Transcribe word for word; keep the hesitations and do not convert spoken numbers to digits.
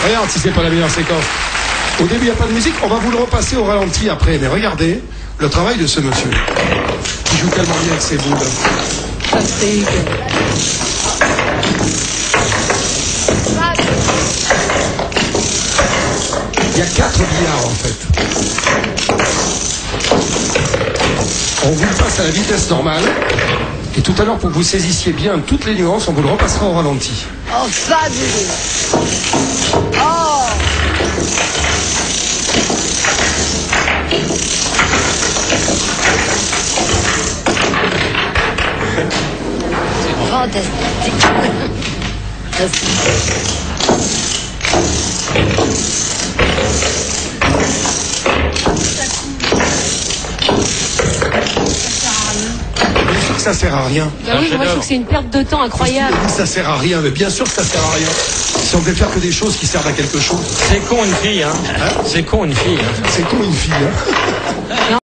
Regarde si c'est pas la meilleure séquence. Au début, il n'y a pas de musique. On va vous le repasser au ralenti après. Mais regardez le travail de ce monsieur qui joue tellement bien avec ses boules. Fantastique. Il y a quatre billards en fait. On vous le passe à la vitesse normale. Et tout à l'heure, pour que vous saisissiez bien toutes les nuances, on vous le repassera au ralenti. Oh, fabuleux. Oh. Fantastique. Bien sûr que ça sert à rien. Bah oui, moi je trouve que c'est une perte de temps incroyable. Ça sert à rien, mais bien sûr que ça sert à rien. Si on devait faire que des choses qui servent à quelque chose. C'est con une fille, hein, hein. C'est con une fille. Hein. C'est con une fille, hein.